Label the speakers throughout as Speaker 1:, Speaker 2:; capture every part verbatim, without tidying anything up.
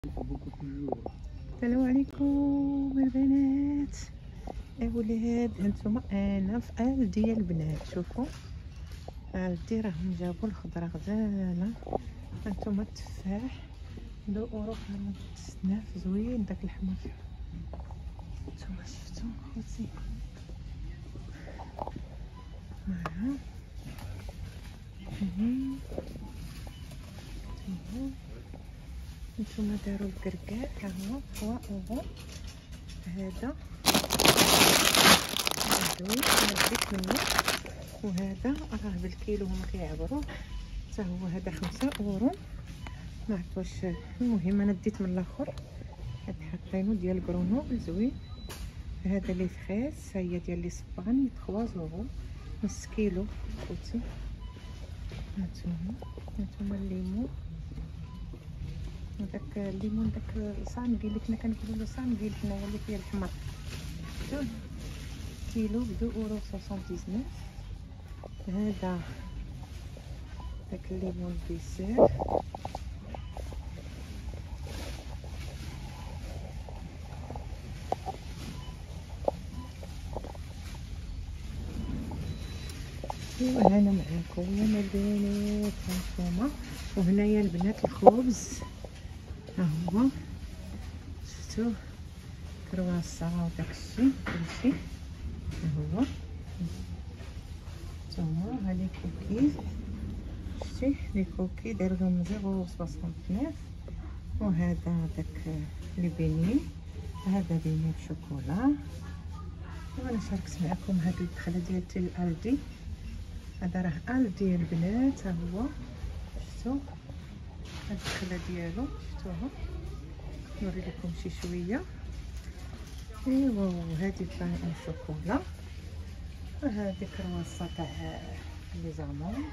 Speaker 1: السلام عليكم البنات اولاد. هانتوما انا في ال ديال البنات. شوفوا الدي راهم جابوا الخضره غزاله. هانتوما التفاح دو اورو خمسة بزاف زوين داك الاحمر. نتوما شفتوا خوتي معها نتوما داروا الكركاع ها هو ثلاثة اورو. هذا زوين نزيد منه، وهذا راه بالكيلو هما كيعبروا حتى هو هذا خمسة اورو. ما عرفت واش المهم انا ديت من الاخر. هاد حاطينو ديال كرونوبل زوين. هذا لي فريز هي ديال لي سبان ثلاثة اورو نص كيلو خوتي. هانتوما هانتوما الليمون، داك الليمون داك صامغي اللي كنا كنقولوا له صامغي حنايا اللي فيه الحمر كيلو ب اثنين اورو تسعة وتسعين. هذا داك الليمون بيسير وانا معاكم يا البنات. هانتوما وهنايا البنات الخبز ها هو شفتوه كرواسون وداكشي كلشي ها هو. نتوما ها لي كوكي شتي لي كوكي دايرهم صفر فاصلة تسعة وهذا داك لي بيني هذا بيني بشوكولا. وانا شاركت معكم هاد الدخله ديال تيل الدي. هذا راه ال ديال البنات ها هو شفتوا هاد الدخله ديالو شفتوها. نوري لكم شي شويه. ايوا وهذه بان ان شوكولا وهذه كرواسه تاع لي زامون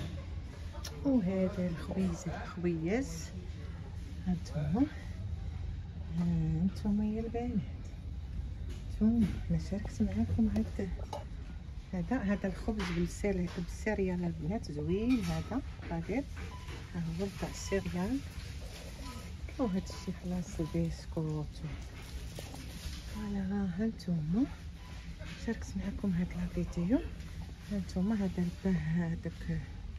Speaker 1: وهذا الخبيز الخبيز. هانتوما هانتوما يا البنات نتوما انا شاركت معكم هاد هذا هذا الخبز بالسير بالسيريال البنات زوين. هذا قادر ها هو تاع السيريال. وهذا الشيء خلاص البسكوت. فوالا هانتوما شاركت معكم هاد لا فيديو. هانتوما هذا الباه هذاك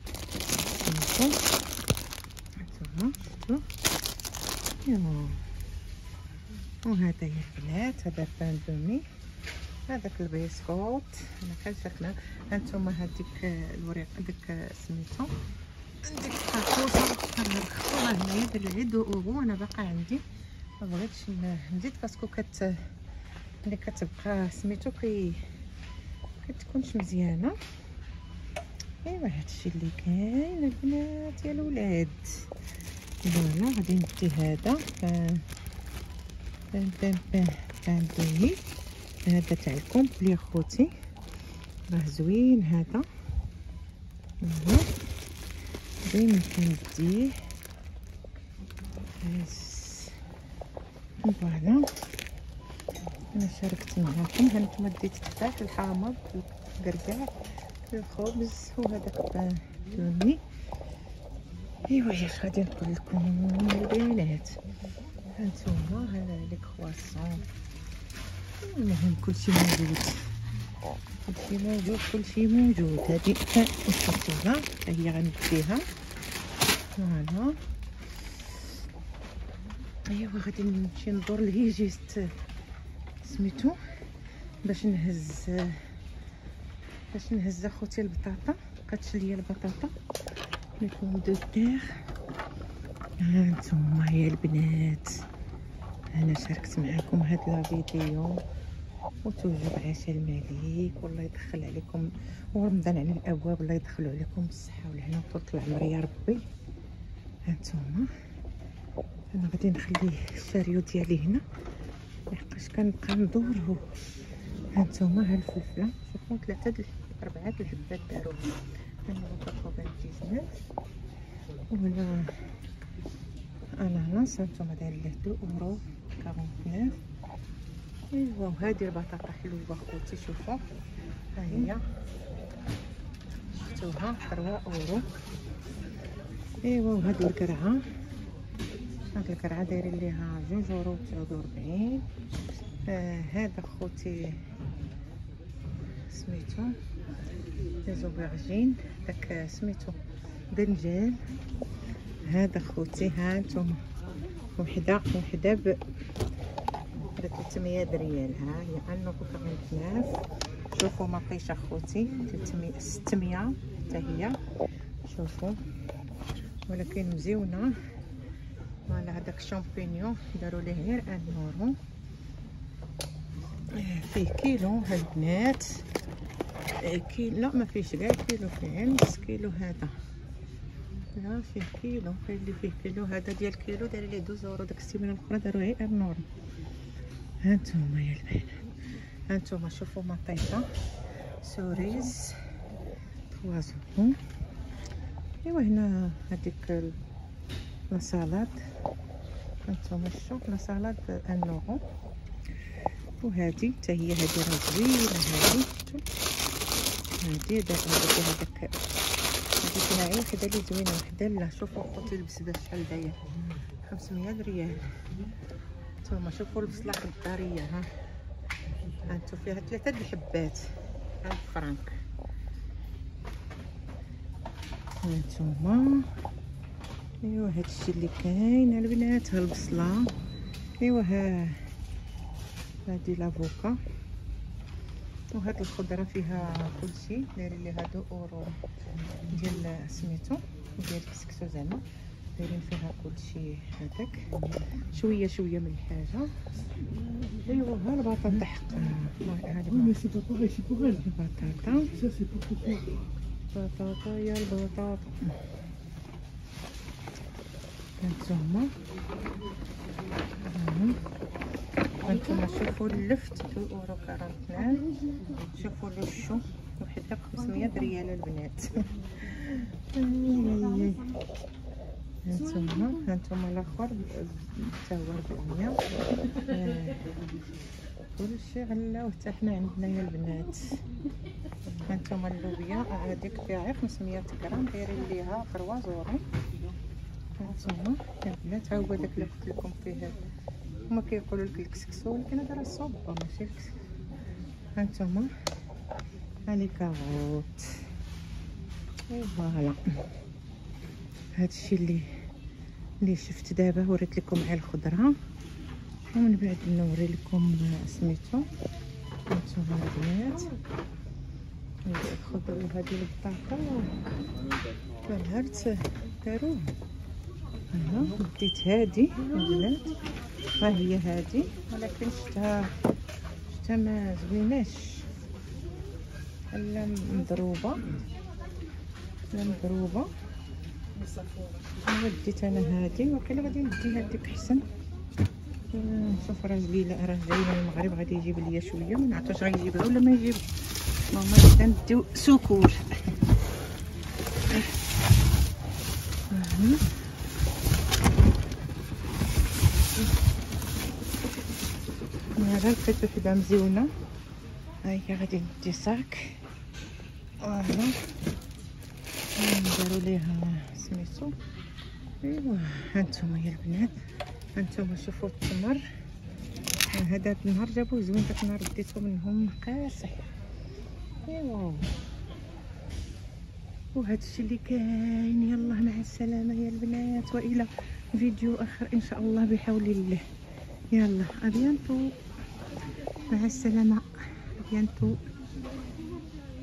Speaker 1: هانتوما شفتوا. ايوا وهذا يا البنات هذا بان دومي هذاك البسكوت انا كان شكلها. هانتوما هذيك الوريق ديك سميتو ديك الخرطوشه كنرخصوها هنايا بالعيد اورو. انا باقا عندي ما بغيتش نزيد باسكو كت اللي كتبقى سميتو كي كتكونش مزيانه. ايوا هادشي اللي كاين البنات يا الولاد. فوالا غادي ندي هذا بان بان بان بان بان دومي. هذا تاع الكومبلي خوتي راه زوين. هذا هو دايما كنديه بس. فوالا انا شاركت معاكم. هانتوما ديت التفاح الحامض الكركاع الخبز وهذاك بان دومي. ايوا اش غادي نقول لكم البنات. هانتوما هذا لي كرواسون. المهم كلشي موجود كلشي موجود كلشي موجود. هادي الشوكولا هي غنديها. فوالا ايوا غادي نمشي ندور الهيجيست سميتو باش نهز باش نهز اخوتي البطاطا. بقاتش ليا البطاطا لي بوم دو تير. هانتوما يا البنات انا شاركت معكم هاد لا فيديو. وتوجو بعشاء المليك والله يدخل عليكم ورمضان على الابواب. الله يدخلوا عليكم بالصحه والهنا وطول العمر يا ربي. هانتوما انا غادي نخلي الشاريو ديالي هنا لحقاش كنبقى ندور. هانتوما ها الفلفله شوفوا ثلاثه د اربعه د الحبات داروها. انا غنطلبوا بنتيزات ولا اناناس. هانتوما داير له اثنين اورو تسعة. ايوا وهذه البطاطا حلوه خوتي شوفوا ها هي شفتوها ثلاثة اورو. ايوا وهاد القرعه هاد القرعه دايرين ليها جوج يورو تسعود وربعين. آه هذا خوتي سميتو لي زوبرجين، داك سميتو بنجان. هذا خوتي ها نتوما وحده وحده ب ثلاثمية ريال. ها هي انو كوكاغنتناف. شوفوا مطيشه خوتي ثلاثمية ستمية حتى هي، شوفوا ولكن مزيونه. فوالا هذاك الشامبينيون داروا ليه غير ان يورو. فيه كيلو البنات، كيلو لا ما فيهش كاع كيلو، فيه نص كيلو. هذا لا فيه كيلو، فيه اللي فيه كيلو. هذا ديال كيلو داير ليه دوز يورو، داك السيمانه الاخرى داروا غير ان يورو. هانتوما يا البنات، هانتوما شوفوا مطيشه سوريز ثلاثة زورو. ايوا هنا هذيك لا سالاد، هانتوما شوف لا سالاد ان يورو. وهذه حتى هي هذه راه زوينه. هذه هذه دايره هذاك هذه فيها غير وحده اللي زوينه وحده لا. شوفوا خوتي البسبه شحال داير، خمسمية ريال. نتوما شوفوا البصله الداريه، ها هانتو فيها ثلاثه د الحبات هاد فرانك. هانتوما ايوا هادشي اللي كاين البنات. ها البصله، ايوا ها هادي لافوكا. وهاد الخضره فيها كلشي، دايرين ليها دو اورو ديال سميتو ديال الكسكسو زعما، دايرين فيها كلشي هذاك شويه شويه من الحاجه. ايوا ها البطاطا حقا، هذه البطاطا بطاطا يا البطاطا. هانتوما هانتوما شوفوا اللفت دو اورو كارونتناف. شوفوا لو شو وحده بخمسمية ريال البنات. هانتوما هانتوما الاخر حتى هو ربعمية. كلشي غلا وحتى حنا عندنا يا البنات. هانتوما اللوبيا هذيك فيها غير خمسمية غرام، دايرين ليها ثلاثة زورو. هانتوما البنات ها هو داك اللي قلت لكم فيه، هما كيقولوا لك الكسكسو ولكن هذا راه الصوبه ماشي الكسكسو. هانتوما هاني كاروت. فوالا هادشي اللي اللي شفت دابا وريت لكم على الخضره، ومن بعد نوري لكم سميتو. هانتوما البنات الخضره هذه البطاطا فهرت داروها. انا ديت هادي البنات، ها هي هادي ولكن شفتها شفتها ما زويناش، لا مضروبه لا مضروبه. وديت انا هادي ولكن غادي ندي هاديك احسن. شوف راجلي لا راه جاي من المغرب غادي يجيب ليا شويه، ما نعرفش غيجيبها ولا ما يجيب. ماما بدا نديو سكور. هذا لقيت وحده مزيونه، ها هي غادي ندي صاك. فوالا نديرو ليها سميتو. ايوا هانتوما يا البنات، هانتوما شوفوا التمر. هذا النهار جابوه زوين، داك النهار ديتو منهم قاصح. ايوا وهادشي اللي كاين. يلا مع السلامه يا البنات، والى فيديو اخر ان شاء الله بحول الله. يلا ابيانتو، مع السلامه، ابيانتو.